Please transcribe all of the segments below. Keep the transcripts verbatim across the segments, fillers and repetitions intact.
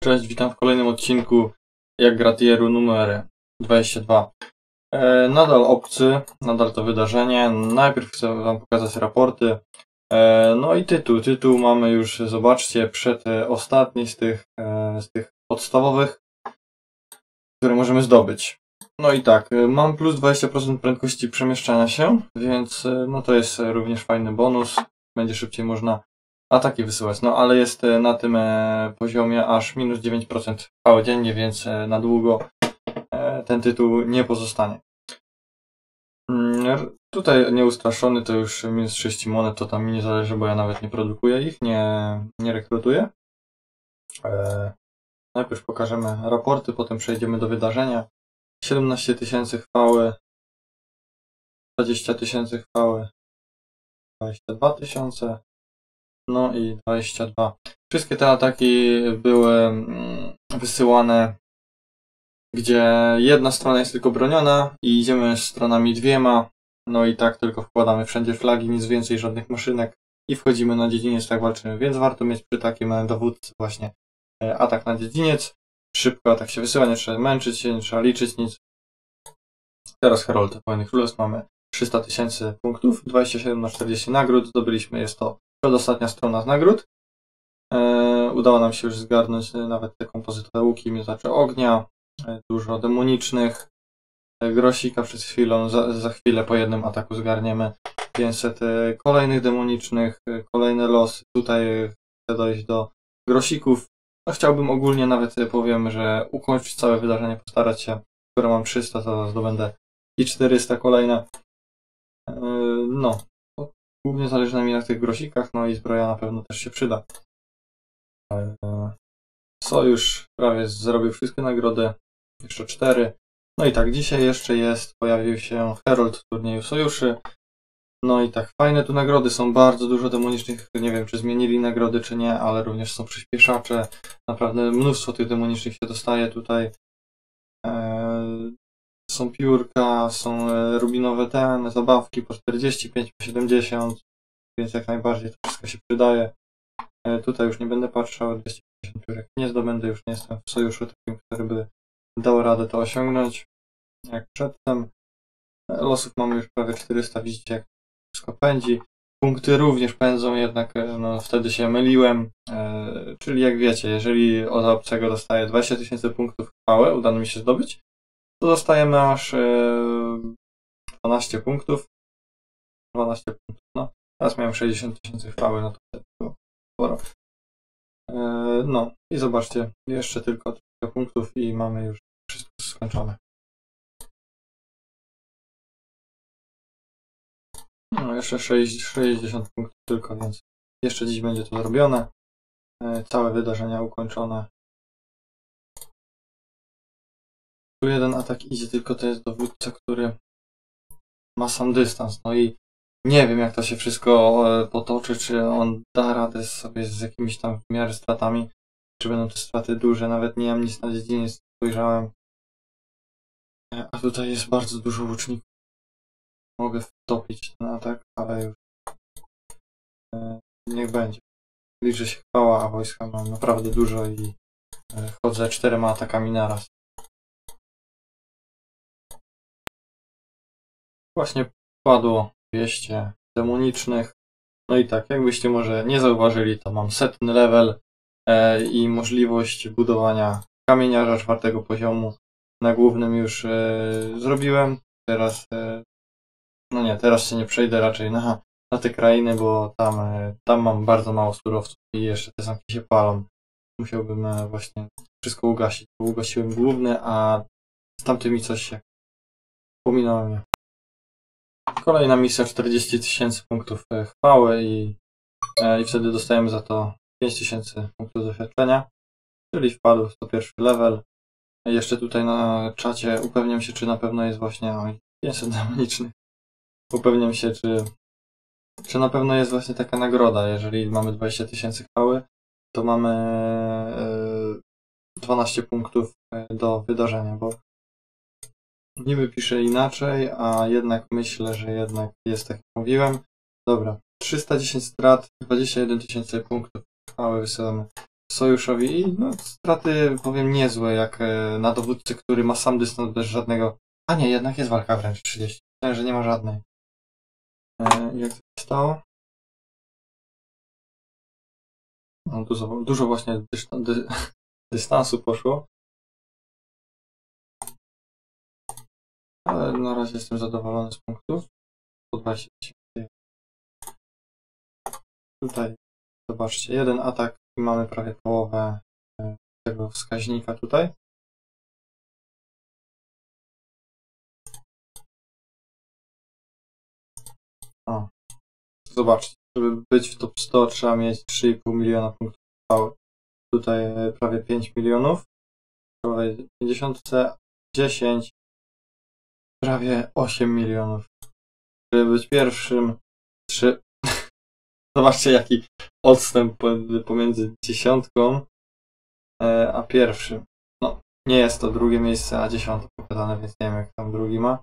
Cześć, witam w kolejnym odcinku Jak gra tieru numer dwadzieścia dwa. E, nadal obcy, nadal to wydarzenie. Najpierw chcę wam pokazać raporty. E, no i tytuł. Tytuł mamy już, zobaczcie, przedostatni z tych, e, z tych podstawowych, które możemy zdobyć. No i tak, mam plus dwadzieścia procent prędkości przemieszczania się, więc no to jest również fajny bonus. Będzie szybciej można ataki wysyłać, no ale jest na tym poziomie aż minus dziewięć procent cały dziennie, więc na długo ten tytuł nie pozostanie. Tutaj nieustraszony to już minus trzydzieści monet, to tam mi nie zależy, bo ja nawet nie produkuję ich, nie, nie rekrutuję. Najpierw pokażemy raporty, potem przejdziemy do wydarzenia. siedemnaście tysięcy chwały, dwadzieścia tysięcy chwały, dwadzieścia dwa tysiące, no i dwadzieścia dwa. Wszystkie te ataki były wysyłane, gdzie jedna strona jest tylko broniona i idziemy stronami dwiema, no i tak tylko wkładamy wszędzie flagi, nic więcej, żadnych maszynek i wchodzimy na dziedziniec, tak walczymy, więc warto mieć przy takim dowódcy właśnie atak na dziedziniec. Szybko atak się wysyła, nie trzeba męczyć się, nie trzeba liczyć nic. Teraz Herold Wojny Królestw mamy trzysta tysięcy punktów, dwadzieścia siedem na czterdzieści nagród, zdobyliśmy, jest to przedostatnia strona z nagród. E, udało nam się już zgarnąć nawet te kompozytowe łuki, miotacze ognia, e, dużo demonicznych, e, grosika przed chwilą, za, za chwilę po jednym ataku zgarniemy pięćset e, kolejnych demonicznych, e, kolejne losy. Tutaj chcę dojść do grosików. No, chciałbym ogólnie nawet powiem, że ukończyć całe wydarzenie, postarać się, skoro mam trzysta, to zdobędę i czterysta kolejne. No, głównie zależy mi na tych grosikach, no i zbroja na pewno też się przyda. Sojusz prawie zrobił wszystkie nagrody, jeszcze cztery. No i tak, dzisiaj jeszcze jest, pojawił się Herold w turnieju sojuszy. No i tak, fajne tu nagrody, są bardzo dużo demonicznych, nie wiem czy zmienili nagrody czy nie, ale również są przyspieszacze, naprawdę mnóstwo tych demonicznych się dostaje tutaj. Eee, są piórka, są rubinowe ten, zabawki po czterdzieści pięć, po siedemdziesiąt, więc jak najbardziej to wszystko się przydaje. Eee, tutaj już nie będę patrzał, dwieście pięćdziesiąt piórek nie zdobędę, już nie jestem w sojuszu takim, który by dał radę to osiągnąć jak przedtem. Losów mamy już prawie czterysta, widzicie jak wszystko pędzi. Punkty również pędzą, jednak no, wtedy się myliłem. E, czyli jak wiecie, jeżeli od obcego dostaję dwadzieścia tysięcy punktów chwały, uda mi się zdobyć, to dostajemy aż e, dwanaście punktów. dwanaście punktów, no. Teraz miałem sześćdziesiąt tysięcy chwały, no to wtedy było sporo. E, no i zobaczcie, jeszcze tylko trochę punktów i mamy już wszystko skończone. No jeszcze sześćdziesiąt punktów tylko, więc jeszcze dziś będzie to zrobione. Całe wydarzenia ukończone. Tu jeden atak idzie, tylko to jest dowódca, który ma sam dystans. No i nie wiem jak to się wszystko potoczy, czy on da radę sobie z jakimiś tam w miarę stratami, czy będą te straty duże. Nawet nie mam nic na dziedzinie, spojrzałem. A tutaj jest bardzo dużo łuczników. Mogę wtopić ten atak, ale już e, niech będzie. Liczy się chwała, a wojska mam naprawdę dużo i e, chodzę czterema atakami naraz. Właśnie padło dwieście demonicznych. No i tak, jakbyście może nie zauważyli, to mam setny level e, i możliwość budowania kamieniarza czwartego poziomu. Na głównym już e, zrobiłem. Teraz e, No nie, teraz się nie przejdę raczej na, na te krainy, bo tam, tam mam bardzo mało surowców i jeszcze te zamki się palą. Musiałbym właśnie wszystko ugasić, bo ugasiłem główny, a z tamtymi coś się pominęło mnie. Kolejna misja, czterdzieści tysięcy punktów chwały i, i wtedy dostajemy za to pięć tysięcy punktów doświadczenia, czyli wpadł sto pierwszy level. Jeszcze tutaj na czacie upewniam się, czy na pewno jest właśnie oj, pięćset demonicznych. Upewniam się, czy, czy na pewno jest właśnie taka nagroda. Jeżeli mamy dwadzieścia tysięcy chwały, to mamy dwanaście punktów do wydarzenia, bo niby pisze inaczej, a jednak myślę, że jednak jest tak jak mówiłem. Dobra, trzysta dziesięć strat, dwadzieścia jeden tysięcy punktów chwały wysyłamy sojuszowi i no, straty powiem niezłe jak na dowódcy, który ma sam dystans bez żadnego... A nie, jednak jest walka wręcz trzydzieści. Myślałem, że nie ma żadnej. Jak to się stało? No, dużo, dużo właśnie dystan, dy, dystansu poszło. Ale na razie jestem zadowolony z punktów. Po dwadzieścia tysięcy. Tutaj zobaczcie, jeden atak i mamy prawie połowę tego wskaźnika tutaj. O, zobaczcie, żeby być w top sto trzeba mieć trzy i pół miliona punktów chwały. Tutaj prawie pięć milionów. W pięćdziesiąt dziesięć prawie osiem milionów. Żeby być pierwszym, trzy. Zobaczcie jaki odstęp pomiędzy dziesiątką a pierwszym. No, nie jest to drugie miejsce, a dziesiąte pokazane, więc nie wiem jak tam drugi ma.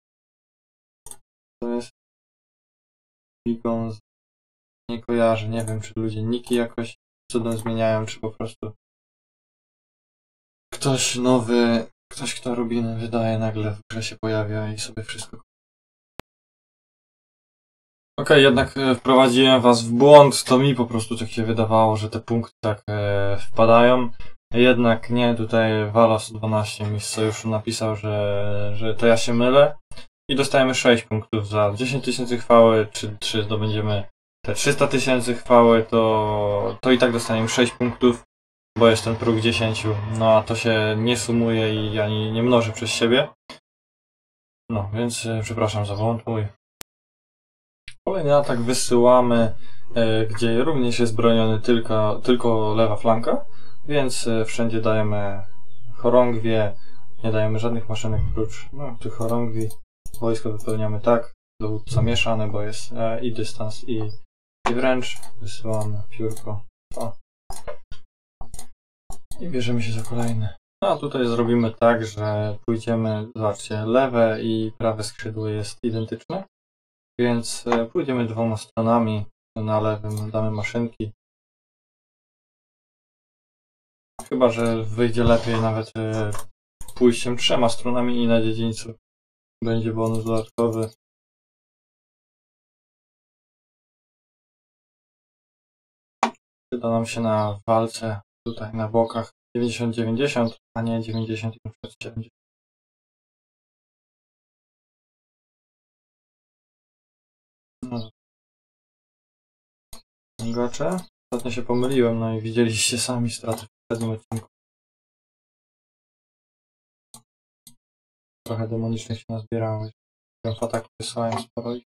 To jest Beacon. Nie kojarzę, nie wiem czy ludzie niki jakoś cudem zmieniają, czy po prostu ktoś nowy, ktoś kto Rubiny wydaje nagle w grze się pojawia i sobie wszystko. Ok, jednak wprowadziłem was w błąd, to mi po prostu tak się wydawało, że te punkty tak e, wpadają. Jednak nie, tutaj Walas dwanaście mi z sojuszu napisał, że, że to ja się mylę. I dostajemy sześć punktów za dziesięć tysięcy chwały, czy, czy zdobędziemy te trzysta tysięcy chwały, to, to i tak dostaniemy sześć punktów, bo jest ten próg dziesięć, no a to się nie sumuje i ani nie mnoży przez siebie. No, więc e, przepraszam za błąd mój. Kolejny atak wysyłamy, e, gdzie również jest broniony tylko, tylko lewa flanka, więc e, wszędzie dajemy chorągwie, nie dajemy żadnych maszynek prócz no, tych chorągwi. Wojsko wypełniamy tak, dowódca mieszany, bo jest e, i dystans i, i wręcz. Wysyłamy piórko. O. I bierzemy się za kolejny. No a tutaj zrobimy tak, że pójdziemy, zobaczcie, lewe i prawe skrzydło jest identyczne. Więc e, pójdziemy dwoma stronami. Na lewym damy maszynki. Chyba że wyjdzie lepiej nawet e, pójściem trzema stronami i na dziedzińcu będzie bonus dodatkowy. Przyda nam się na walce tutaj na bokach dziewięćdziesiąt dziewięćdziesiąt, a nie dziewięćdziesiąt siedemdziesiąt. No. Gacze. Ostatnio się pomyliłem, no i widzieliście sami straty w poprzednim odcinku. Trochę demonicznych się nazbierało. W ataku wysłałem sporo ich.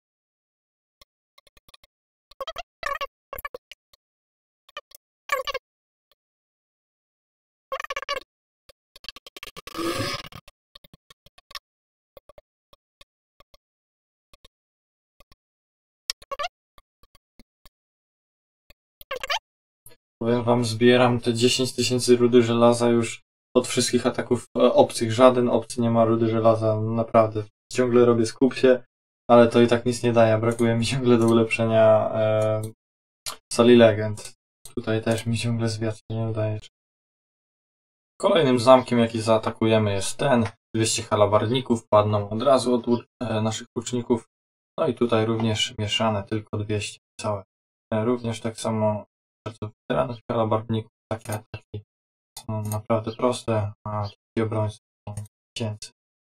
Powiem wam, zbieram te dziesięć tysięcy rudy żelaza już od wszystkich ataków obcych. Żaden obcy nie ma rudy żelaza, naprawdę. Ciągle robię skup się, ale to i tak nic nie daje. Brakuje mi ciągle do ulepszenia e, sali legend. Tutaj też mi ciągle zwiat się nie udaje. Kolejnym zamkiem, jaki zaatakujemy, jest ten. dwieście halabardników padną od razu od e, naszych łuczników. No i tutaj również mieszane, tylko dwieście całe. E, również tak samo bardzo weteranów halabardników, takie ataki są naprawdę proste, a ci obrońcy są cięcy.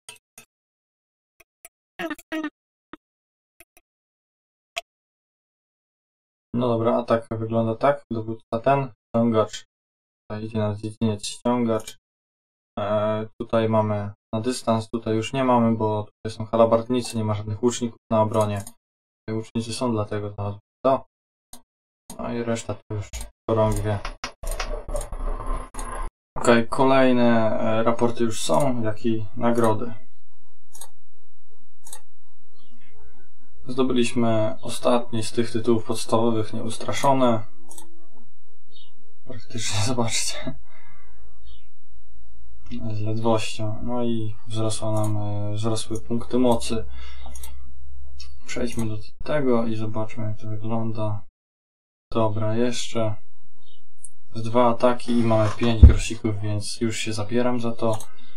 No dobra, atak wygląda tak, dowódca ten, ściągacz, tutaj idzie na dziedziniec ściągacz, e, tutaj mamy na dystans, tutaj już nie mamy, bo tutaj są halabardnicy, nie ma żadnych łuczników na obronie. Te łucznicy są dlatego znalazłem to. No i reszta to już chorągwie. Ok, kolejne raporty już są, jak i nagrody. Zdobyliśmy ostatni z tych tytułów podstawowych, Nieustraszone. Praktycznie, zobaczcie. Z ledwością. No i wzrosła nam, wzrosły punkty mocy. Przejdźmy do tego i zobaczmy, jak to wygląda. Dobra, jeszcze z dwa ataki i mamy pięć grosików, więc już się zabieram za to.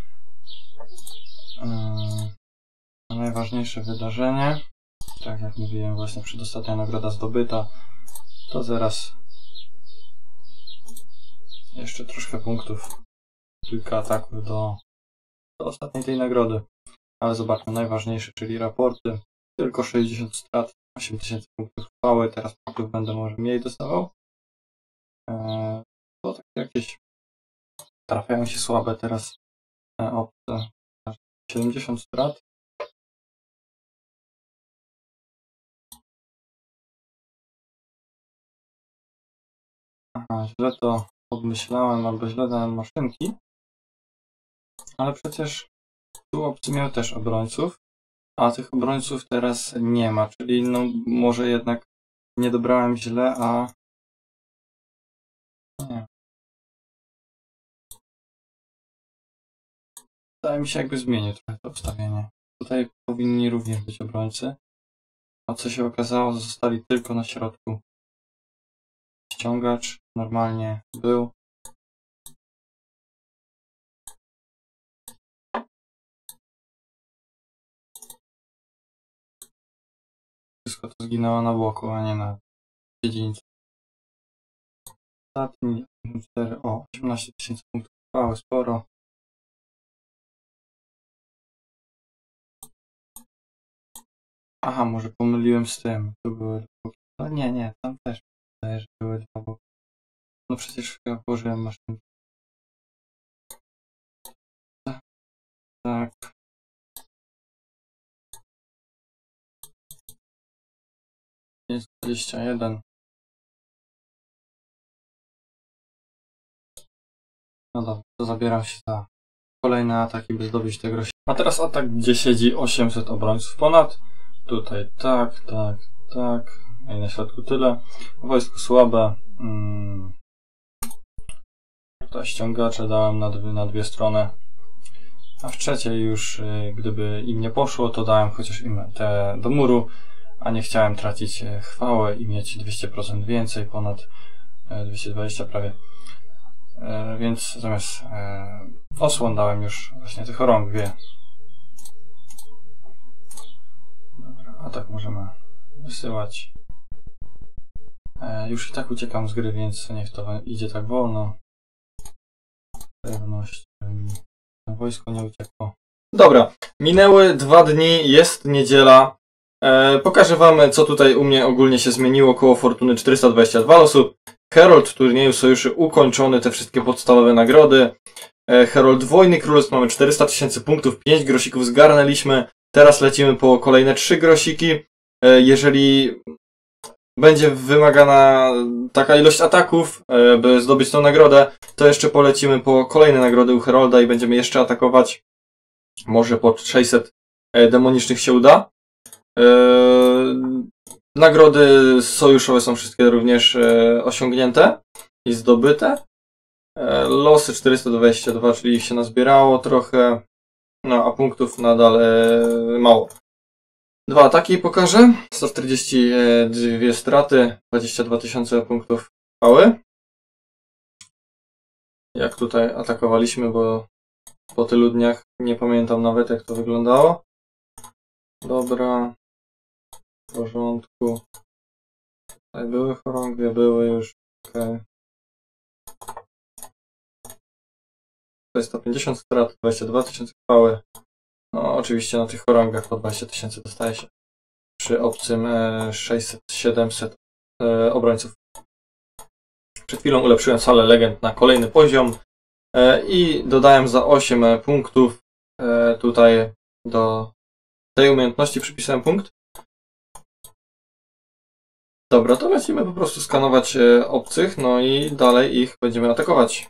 Yy, najważniejsze wydarzenie, tak jak mówiłem, właśnie przedostatnia nagroda zdobyta, to zaraz jeszcze troszkę punktów, kilka ataków do, do ostatniej tej nagrody. Ale zobaczmy najważniejsze, czyli raporty. Tylko sześćdziesiąt strat, osiem tysięcy punktów chwały, teraz punktów będę może mniej dostawał. Eee, to takie jakieś trafiają się słabe teraz e, opcje. siedemdziesiąt strat. Aha, źle to obmyślałem, albo źle dałem maszynki. Ale przecież tu opcje miały też obrońców, a tych obrońców teraz nie ma, czyli no może jednak nie dobrałem źle, a nie. Wydaje mi się, jakby zmienił trochę to ustawienie. Tutaj powinni również być obrońcy, a co się okazało, zostali tylko na środku. Ściągacz normalnie był. Wszystko to zginęło na boku, a nie na dziedzińcu. Ostatni cztery, o, osiemnaście tysięcy punktów chwały, sporo. Aha, może pomyliłem z tym. Tu były dwa boki. No nie, nie, tam też wydaje, że były dwa boki. No przecież chyba położyłem maszynkę. Tak. Jest dwadzieścia jeden. No dobra, to zabieram się za kolejne ataki, by zdobyć te grosiki. A teraz atak, gdzie siedzi osiemset obrońców ponad. Tutaj tak, tak, tak. I na środku tyle. Wojsko słabe. Hmm. Tutaj ściągacze dałem na dwie, na dwie strony. A w trzeciej już, gdyby im nie poszło, to dałem chociaż im te do muru. A nie chciałem tracić chwałę i mieć dwieście procent więcej, ponad dwieście dwadzieścia prawie. Więc zamiast osłon dałem już właśnie tych chorągwie. Dobra, a tak możemy wysyłać. Już i tak uciekam z gry, więc niech to idzie tak wolno. Pewność, wojsko nie uciekło. Dobra, minęły dwa dni, jest niedziela. E, pokażę wam, co tutaj u mnie ogólnie się zmieniło. Koło fortuny czterysta dwadzieścia dwa losów. Herold turnieju sojuszy ukończony, te wszystkie podstawowe nagrody. E, Herold wojny królestw, mamy czterysta tysięcy punktów, pięć grosików zgarnęliśmy. Teraz lecimy po kolejne trzy grosiki. E, jeżeli będzie wymagana taka ilość ataków, e, by zdobyć tą nagrodę, to jeszcze polecimy po kolejne nagrody u Herolda i będziemy jeszcze atakować. Może po sześćset e, demonicznych się uda. Yy, nagrody sojuszowe są wszystkie również yy, osiągnięte i zdobyte. Yy, losy czterysta dwadzieścia dwa, czyli ich się nazbierało trochę, no a punktów nadal yy, mało. Dwa ataki pokażę. sto czterdzieści dwie straty, dwadzieścia dwa tysiące punktów chwały. Jak tutaj atakowaliśmy, bo po tylu dniach nie pamiętam nawet, jak to wyglądało. Dobra. W porządku. Tutaj były chorągwie, były już. Okay. To jest sto pięćdziesiąt strat, dwadzieścia dwa tysiące chwały. No oczywiście na tych chorągach po dwadzieścia tysięcy dostaje się. Przy obcym sześćset siedemset e, obrońców. Przed chwilą ulepszyłem salę legend na kolejny poziom e, i dodałem za osiem punktów. E, tutaj do tej umiejętności przypisałem punkt. Dobra, to lecimy po prostu skanować obcych, no i dalej ich będziemy atakować.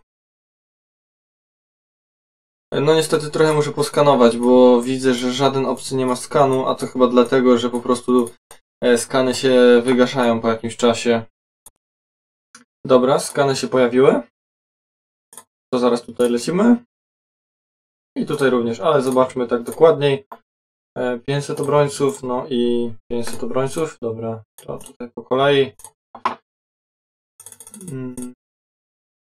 No niestety trochę muszę poskanować, bo widzę, że żaden obcy nie ma skanu, a to chyba dlatego, że po prostu skany się wygaszają po jakimś czasie. Dobra, skany się pojawiły. To zaraz tutaj lecimy. I tutaj również, ale zobaczmy tak dokładniej. pięćset obrońców, no i pięćset obrońców. Dobra, to tutaj po kolei.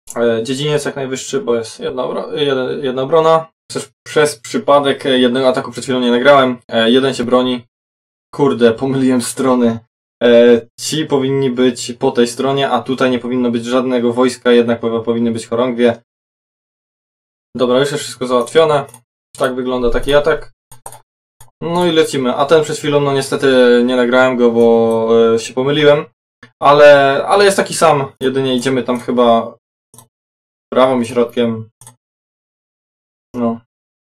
Dziedziniec jak najwyższy, bo jest jedna, obro jedna obrona. Przecież przez przypadek jednego ataku przed chwilą nie nagrałem. Jeden się broni. Kurde, pomyliłem strony. Ci powinni być po tej stronie, a tutaj nie powinno być żadnego wojska, jednak powinny być chorągwie. Dobra, już jest wszystko załatwione. Tak wygląda taki atak. No i lecimy. A ten przed chwilą, no niestety nie nagrałem go, bo się pomyliłem. Ale, ale jest taki sam. Jedynie idziemy tam chyba prawą i środkiem. No.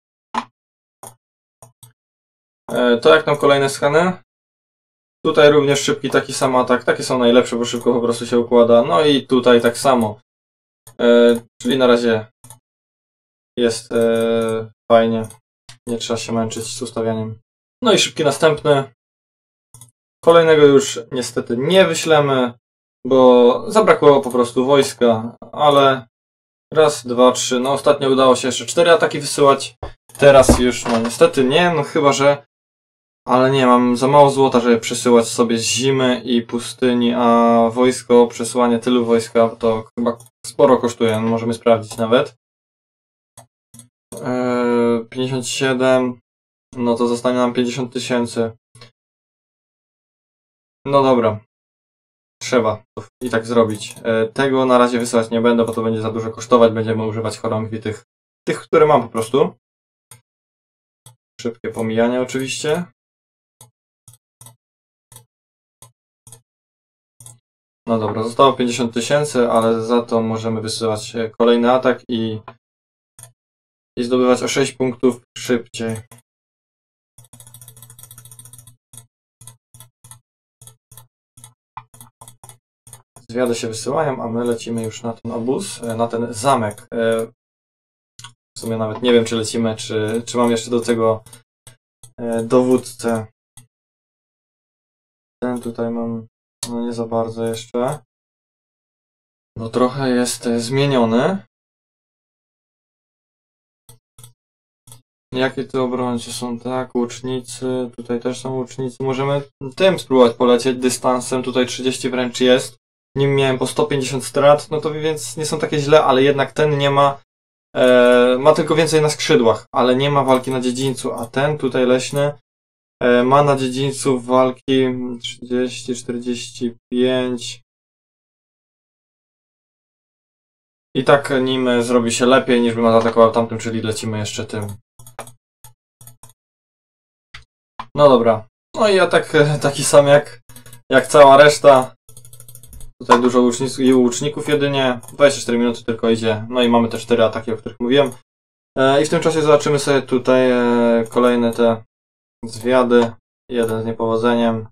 E, to jak tam kolejne skany? Tutaj również szybki taki sam atak. Takie są najlepsze, bo szybko po prostu się układa. No i tutaj tak samo. E, czyli na razie jest e, fajnie. Nie trzeba się męczyć z ustawianiem. No i szybki następny. Kolejnego już niestety nie wyślemy, bo zabrakło po prostu wojska, ale raz, dwa, trzy, no ostatnio udało się jeszcze cztery ataki wysyłać, teraz już no niestety nie, no chyba że, ale nie, mam za mało złota, żeby przesyłać sobie z zimy i pustyni, a wojsko, przesyłanie tylu wojska to chyba sporo kosztuje, no możemy sprawdzić nawet. Eee, pięćdziesiąt siedem, no to zostanie nam pięćdziesiąt tysięcy. No dobra. Trzeba to i tak zrobić. Tego na razie wysyłać nie będę, bo to będzie za dużo kosztować. Będziemy używać chorągwi tych, tych, które mam po prostu. Szybkie pomijanie oczywiście. No dobra, zostało pięćdziesiąt tysięcy, ale za to możemy wysyłać kolejny atak i, i zdobywać o sześć punktów szybciej. Zwiady się wysyłają, a my lecimy już na ten obóz, na ten zamek. W sumie nawet nie wiem, czy lecimy, czy, czy mam jeszcze do tego dowódcę. Ten tutaj mam, no nie za bardzo jeszcze, bo trochę jest zmieniony. Jakie te obrońcy są? Tak, łucznicy, tutaj też są łucznicy. Możemy tym spróbować polecieć dystansem, tutaj trzydzieści wręcz jest. Nim miałem po sto pięćdziesiąt strat, no to więc nie są takie źle, ale jednak ten nie ma, e, ma tylko więcej na skrzydłach, ale nie ma walki na dziedzińcu, a ten tutaj leśny e, ma na dziedzińcu walki trzydzieści, czterdzieści pięć. I tak nim zrobi się lepiej niż bym zaatakował tamtym, czyli lecimy jeszcze tym. No dobra, no i atak taki sam jak, jak cała reszta. Tutaj dużo łuczników, łuczników jedynie, dwadzieścia cztery minuty tylko idzie, no i mamy te cztery ataki, o których mówiłem. E, I w tym czasie zobaczymy sobie tutaj e, kolejne te zwiady, jeden z niepowodzeniem.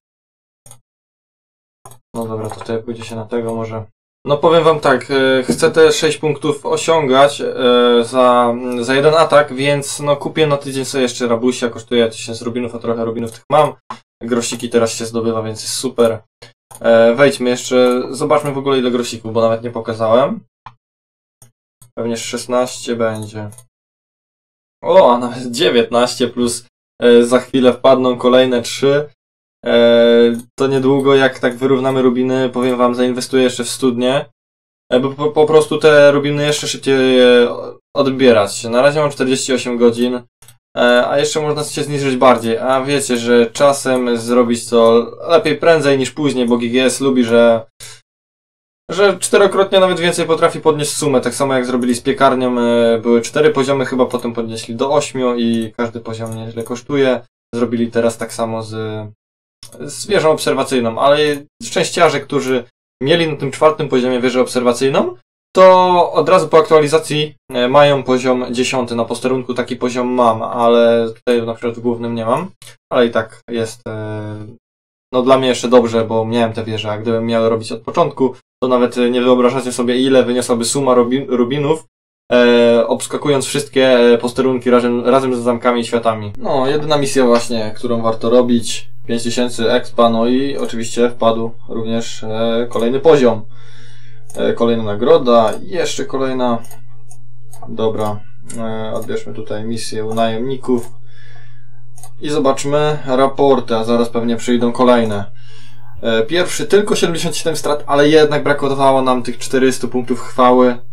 No dobra, tutaj pójdzie się na tego może. No powiem wam tak, e, chcę te sześć punktów osiągać e, za, za jeden atak, więc no kupię na tydzień sobie jeszcze rabusia, kosztuje tysiąc rubinów, a trochę rubinów tych mam. Grosiki teraz się zdobywa, więc jest super. E, wejdźmy jeszcze, zobaczmy w ogóle ile grosików, bo nawet nie pokazałem. Pewnie szesnaście będzie. O, a nawet dziewiętnaście plus e, za chwilę wpadną kolejne trzy. E, to niedługo jak tak wyrównamy rubiny, powiem wam, zainwestuję jeszcze w studnie. E, bo po, po prostu te rubiny jeszcze szybciej e, odbierać. Na razie mam czterdzieści osiem godzin. A jeszcze można się zniżyć bardziej, a wiecie, że czasem zrobić to lepiej prędzej niż później, bo G G S lubi, że że czterokrotnie nawet więcej potrafi podnieść sumę, tak samo jak zrobili z piekarnią, były cztery poziomy, chyba potem podnieśli do ośmiu i każdy poziom nieźle kosztuje. Zrobili teraz tak samo z, z wieżą obserwacyjną, ale szczęściarze, którzy mieli na tym czwartym poziomie wieżę obserwacyjną, to od razu po aktualizacji mają poziom dziesiąty. Na posterunku taki poziom mam, ale tutaj na przykład w głównym nie mam. Ale i tak jest no dla mnie jeszcze dobrze, bo miałem te wieże, a gdybym miał robić od początku, to nawet nie wyobrażacie sobie, ile wyniosłaby suma rubinów, e, obskakując wszystkie posterunki razem, razem z zamkami i światami. No, jedyna misja właśnie, którą warto robić, pięć tysięcy expa, no i oczywiście wpadł również e, kolejny poziom. Kolejna nagroda, jeszcze kolejna. Dobra, odbierzmy tutaj misję u najemników i zobaczmy raporty, a zaraz pewnie przyjdą kolejne. Pierwszy tylko siedemdziesiąt siedem strat, ale jednak brakowało nam tych czterystu punktów chwały.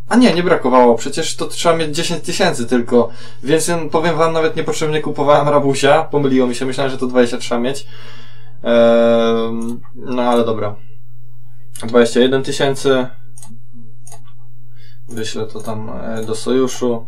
A nie, nie brakowało, przecież to trzeba mieć dziesięć tysięcy tylko, więc powiem wam, nawet niepotrzebnie kupowałem rabusia, pomyliło mi się, myślałem, że to dwadzieścia trzeba mieć. Eee, no ale dobra. dwadzieścia jeden tysięcy. Wyślę to tam do sojuszu.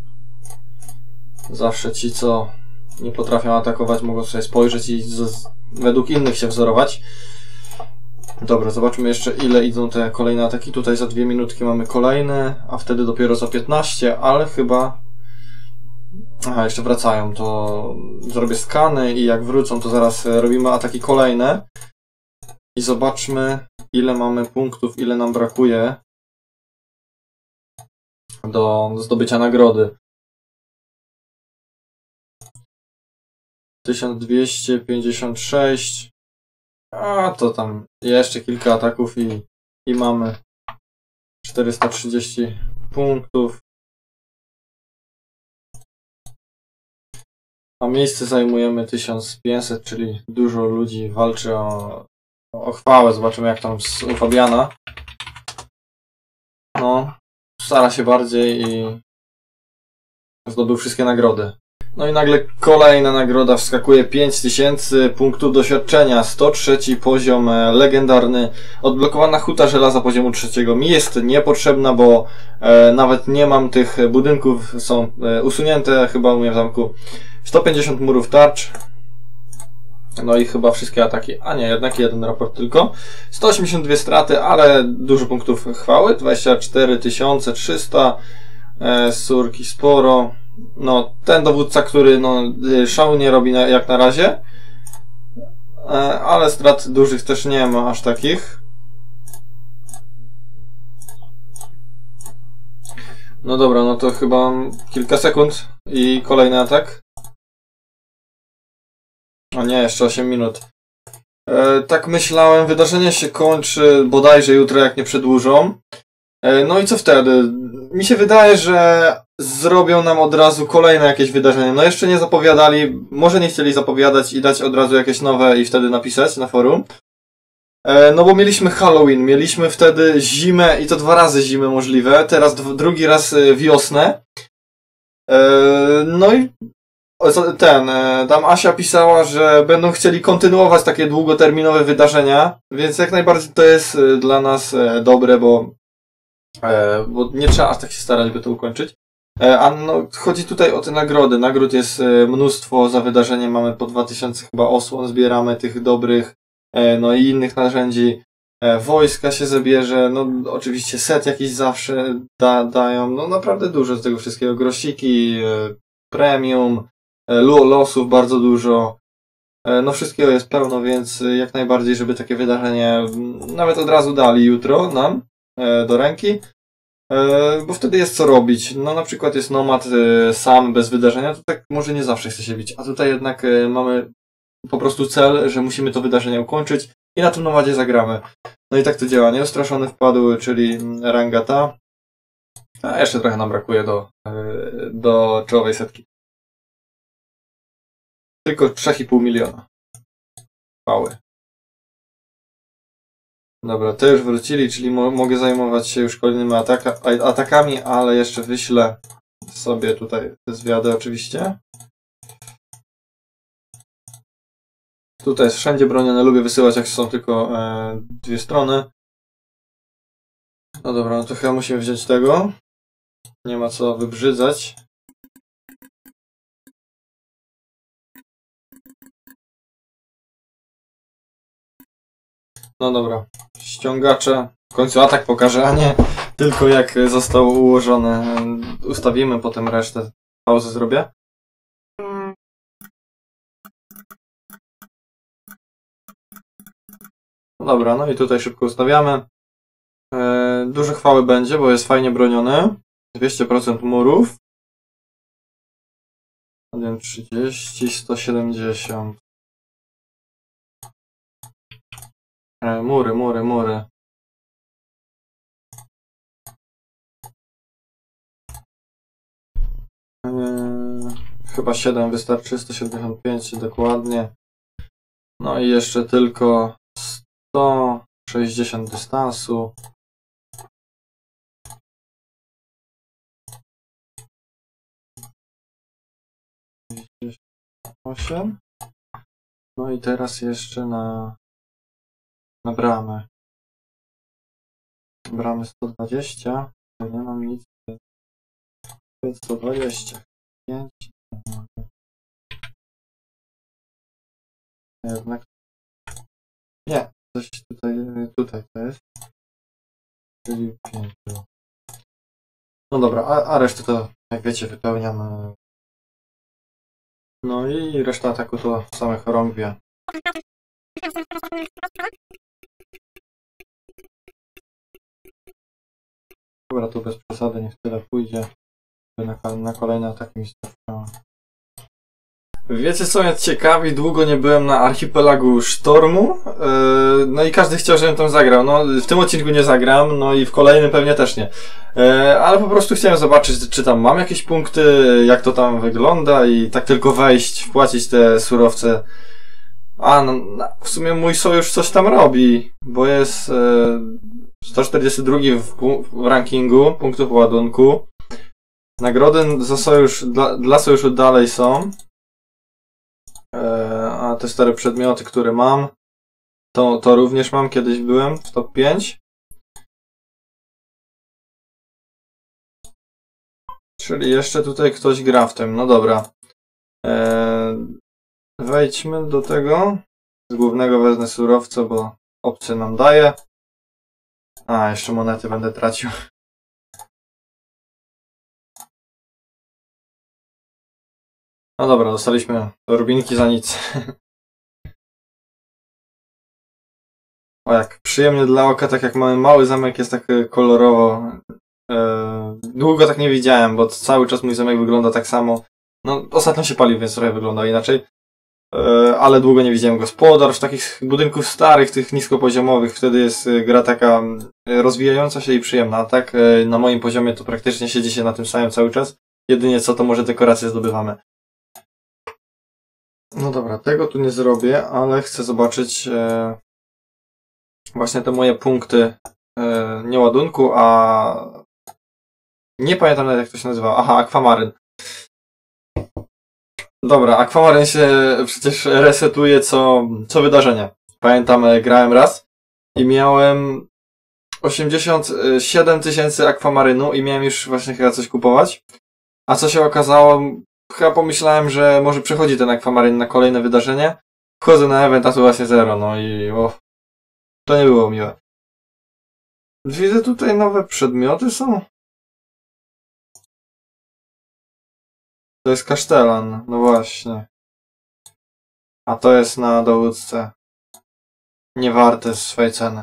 Zawsze ci, co nie potrafią atakować, mogą sobie spojrzeć i z, według innych się wzorować. Dobra, zobaczmy jeszcze, ile idą te kolejne ataki. Tutaj za dwie minutki mamy kolejne, a wtedy dopiero za piętnaście, ale chyba... Aha, jeszcze wracają, to zrobię skany i jak wrócą, to zaraz robimy ataki kolejne. I zobaczmy, ile mamy punktów, ile nam brakuje do zdobycia nagrody. tysiąc dwieście pięćdziesiąt sześć. A to tam jeszcze kilka ataków i, i mamy czterysta trzydzieści punktów. A miejsce zajmujemy tysiąc pięćset, czyli dużo ludzi walczy o, o chwałę. Zobaczymy, jak tam z u Fabiana. No, stara się bardziej i zdobył wszystkie nagrody. No i nagle kolejna nagroda wskakuje, pięć tysięcy punktów doświadczenia, sto trzeci poziom legendarny, odblokowana huta żelaza poziomu trzeciego. Mi jest niepotrzebna, bo e, nawet nie mam tych budynków, są e, usunięte chyba u mnie w zamku. sto pięćdziesiąt murów tarcz. No i chyba wszystkie ataki, a nie, jednak jeden raport tylko. sto osiemdziesiąt dwie straty, ale dużo punktów chwały, dwadzieścia cztery tysiące trzysta, e, surki sporo. No, ten dowódca, który no, szału nie robi na, jak na razie, e, ale strat dużych też nie ma aż takich. No dobra, no to chyba kilka sekund i kolejny atak. O nie, jeszcze osiem minut. E, tak myślałem, wydarzenie się kończy bodajże jutro, jak nie przedłużą. E, no i co wtedy? Mi się wydaje, że zrobią nam od razu kolejne jakieś wydarzenie. No jeszcze nie zapowiadali, może nie chcieli zapowiadać i dać od razu jakieś nowe i wtedy napisać na forum. E, no bo mieliśmy Halloween, mieliśmy wtedy zimę i to dwa razy zimę możliwe, teraz drugi raz wiosnę. E, no i ten, tam Asia pisała, że będą chcieli kontynuować takie długoterminowe wydarzenia, więc jak najbardziej to jest dla nas dobre, bo, bo nie trzeba aż tak się starać, by to ukończyć. A no, chodzi tutaj o te nagrody. Nagród jest mnóstwo, za wydarzenie mamy po dwa tysiące chyba osłon, zbieramy tych dobrych, no i innych narzędzi. Wojska się zabierze, no oczywiście set jakiś zawsze da, dają, no naprawdę dużo z tego wszystkiego. Grosiki, premium, losów bardzo dużo. No wszystkiego jest pełno, więc jak najbardziej, żeby takie wydarzenie nawet od razu dali jutro nam do ręki. Bo wtedy jest co robić. No na przykład jest nomad sam, bez wydarzenia, to tak może nie zawsze chce się bić. A tutaj jednak mamy po prostu cel, że musimy to wydarzenie ukończyć i na tym nomadzie zagramy. No i tak to działa. Nieustraszony wpadł, czyli ranga ta. A jeszcze trochę nam brakuje do, do czołowej setki. Tylko trzy i pół miliona. Chwały. Dobra, te już wrócili, czyli mo mogę zajmować się już kolejnymi ataka atakami, ale jeszcze wyślę sobie tutaj te zwiady oczywiście. Tutaj jest wszędzie bronione, lubię wysyłać jak są tylko e, dwie strony. No dobra, no to chyba musimy wziąć tego. Nie ma co wybrzydzać. No dobra, ściągacze. W końcu atak pokażę, a nie tylko jak został ułożony. Ustawimy, potem resztę. Pauzę zrobię. No dobra, no i tutaj szybko ustawiamy. E, dużo chwały będzie, bo jest fajnie broniony. dwieście procent murów. trzydzieści, sto siedemdziesiąt. E, mury, mury, mury. E, chyba siedem wystarczy, sto siedemdziesiąt pięć dokładnie. No i jeszcze tylko sto sześćdziesiąt dystansu. osiem. No i teraz jeszcze na, na bramę. Bramy sto dwadzieścia. Nie mam nic. sto dwadzieścia pięć. Jednak. Nie, coś tutaj, tutaj to jest. Czyli pięć. No dobra, a, a resztę to, jak wiecie, wypełniam. No i reszta ataku to same chorągwie. Dobra, tu bez przesady niech tyle pójdzie. Na, na kolejne ataki mi starczyło. Wiecie co mnie ciekawi, długo nie byłem na archipelagu Sztormu, yy, no i każdy chciał, żebym tam zagrał. No w tym odcinku nie zagram, no i w kolejnym pewnie też nie. Yy, ale po prostu chciałem zobaczyć, czy tam mam jakieś punkty, jak to tam wygląda i tak tylko wejść, wpłacić te surowce. A, no, w sumie mój sojusz coś tam robi, bo jest yy, sto czterdziesty drugi w, w rankingu punktów ładunku. Nagrody za sojusz, dla, dla sojuszu dalej są. A te stare przedmioty, które mam, to, to również mam, kiedyś byłem w top pięć. Czyli jeszcze tutaj ktoś gra w tym, no dobra. Eee, wejdźmy do tego. Z głównego wezmę surowce, bo opcję nam daje. A, jeszcze monety będę tracił. No dobra, dostaliśmy rubinki za nic. O, jak przyjemnie dla oka, tak jak mamy mały zamek, jest tak kolorowo. Eee, długo tak nie widziałem, bo cały czas mój zamek wygląda tak samo. No, ostatnio się palił, więc trochę wyglądał inaczej. Eee, ale długo nie widziałem gospodarstw, takich budynków starych, tych niskopoziomowych. Wtedy jest gra taka rozwijająca się i przyjemna. A tak e, na moim poziomie to praktycznie siedzi się na tym samym cały czas. Jedynie co, to może dekoracje zdobywamy. No dobra, tego tu nie zrobię, ale chcę zobaczyć e, właśnie te moje punkty e, nie ładunku, a nie pamiętam nawet jak to się nazywa. Aha, akwamaryn. Dobra, akwamaryn się przecież resetuje co, co wydarzenie. Pamiętam, e, grałem raz i miałem osiemdziesiąt siedem tysięcy akwamarynu i miałem już właśnie chyba coś kupować. A co się okazało? Chyba pomyślałem, że może przechodzi ten akwamaryn na kolejne wydarzenie. Wchodzę na event, a tu właśnie zero, no i o, to nie było miłe. Widzę tutaj nowe przedmioty są. To jest kasztelan, no właśnie. A to jest na dowódcę. Nie warte swojej ceny.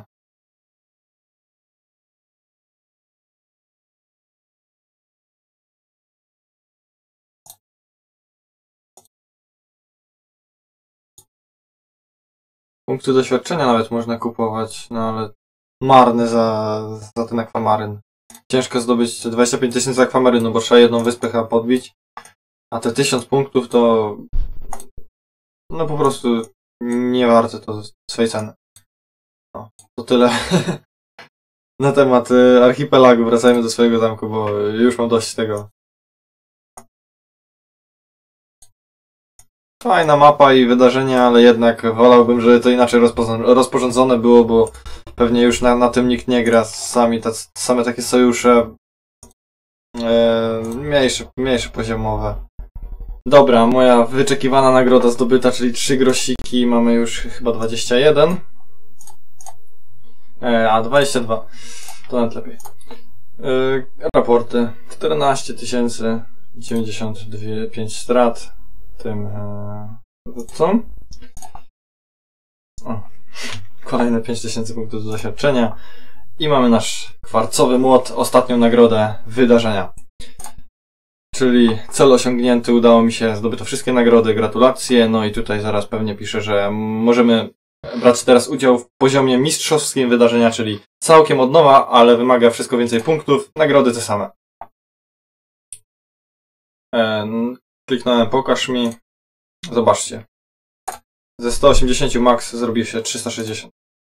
Punkty doświadczenia nawet można kupować, no ale marny za, za ten akwamaryn. Ciężko zdobyć dwadzieścia pięć tysięcy akwamarynu, bo trzeba jedną wyspę chyba podbić. A te tysiąc punktów to no po prostu nie warte to swojej ceny. No, to tyle na temat archipelagu. Wracajmy do swojego zamku, bo już mam dość tego. Fajna mapa i wydarzenia, ale jednak wolałbym, żeby to inaczej rozporządzone było, bo pewnie już na, na tym nikt nie gra. Sami tacy, same takie sojusze e, mniejsze, mniejsze poziomowe. Dobra, moja wyczekiwana nagroda zdobyta, czyli trzy grosiki, mamy już chyba dwadzieścia jeden. E, a dwadzieścia dwa, to nawet lepiej. E, raporty, czternaście tysięcy dziewięćdziesiąt pięć strat tym e, co? O, kolejne pięć tysięcy punktów do doświadczenia i mamy nasz kwarcowy młot, ostatnią nagrodę wydarzenia. Czyli cel osiągnięty, udało mi się, zdobyto wszystkie nagrody, gratulacje. No i tutaj zaraz pewnie piszę, że możemy brać teraz udział w poziomie mistrzowskim wydarzenia, czyli całkiem od nowa, ale wymaga wszystko więcej punktów, nagrody te same. E, kliknąłem pokaż mi, zobaczcie. Ze sto osiemdziesiąt max zrobił się trzysta sześćdziesiąt.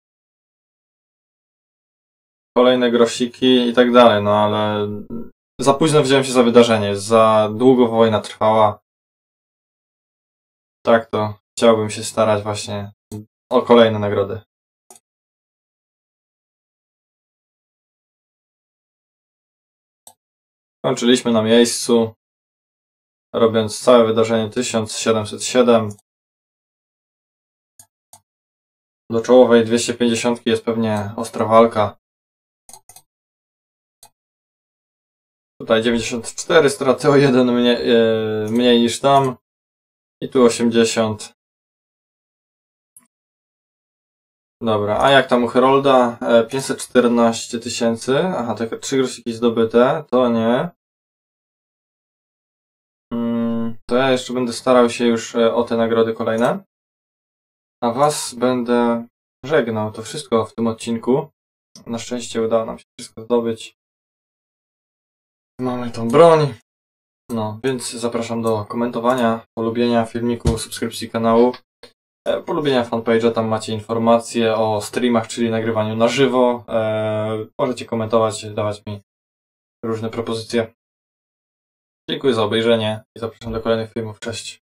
Kolejne grosiki i tak dalej, no ale za późno wziąłem się za wydarzenie, za długo wojna trwała. tak to chciałbym się starać właśnie o kolejne nagrody. Kończyliśmy na miejscu, robiąc całe wydarzenie tysiąc siedemset siedem. Do czołowej dwieście pięćdziesiąt jest pewnie ostra walka. Tutaj dziewięćdziesiąt cztery, straty o jeden mniej, yy, mniej niż tam. I tu osiemdziesiąt. Dobra, a jak tam u Herolda? E, pięćset czternaście tysięcy. Aha, te trzy grosiki zdobyte. To nie. Mm, to ja jeszcze będę starał się już e, o te nagrody kolejne. A was będę żegnał. To wszystko w tym odcinku. Na szczęście udało nam się wszystko zdobyć. Mamy tą broń. No, więc zapraszam do komentowania, polubienia filmiku, subskrypcji kanału, e, polubienia fanpage'a, tam macie informacje o streamach, czyli nagrywaniu na żywo. E, możecie komentować, dawać mi różne propozycje. Dziękuję za obejrzenie i zapraszam do kolejnych filmów. Cześć.